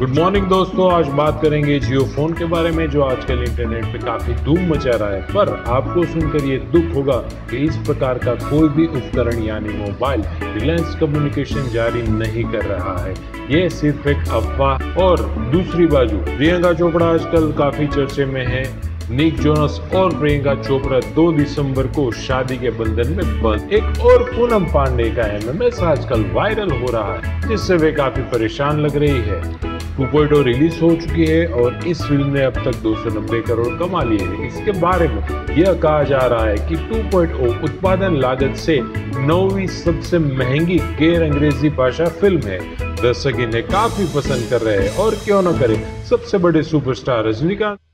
Good morning दोस्तों, आज बात करेंगे जियो फोन के बारे में जो आजकल इंटरनेट पे काफी धूम मचा रहा है। पर आपको सुनकर ये दुख होगा कि इस प्रकार का कोई भी उपकरण यानी मोबाइल रिलायंस कम्युनिकेशन जारी नहीं कर रहा है। ये सिर्फ एक अफवाह। और दूसरी बाजू प्रियंका चोपड़ा आजकल काफी चर्चे में है। निक जोनस और प्रियंका चोपड़ा 2 दिसंबर को शादी के बंधन में बंद। एक और पूनम पांडे का MMS आजकल वायरल हो रहा है, जिससे वे काफी परेशान लग रही है। 2.0 रिलीज हो चुकी है और इस फिल्म ने अब तक 290 करोड़ कमा लिए हैं। इसके बारे में यह कहा जा रहा है कि 2.0 उत्पादन लागत से 9वीं सबसे महंगी गैर अंग्रेजी भाषा फिल्म है। दर्शक इन्हें काफी पसंद कर रहे हैं और क्यों न करे सबसे बड़े सुपरस्टार रजनीकांत